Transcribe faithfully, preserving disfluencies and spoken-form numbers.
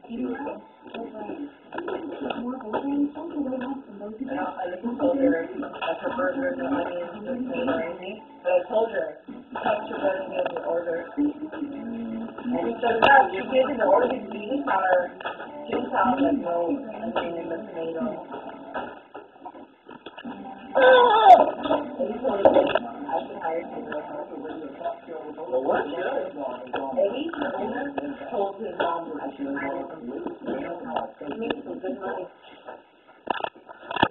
And I, I just told her that her burger, no onions, no tomato or anything. But I told her, touch your bread and give the order. And she said, yeah, she did in the order, you just are, just have like no onion and the tomato. And he told me, I should hire someone. Well, what? Eddie, the owner, told his mom, I should hire someone. He makes some good money.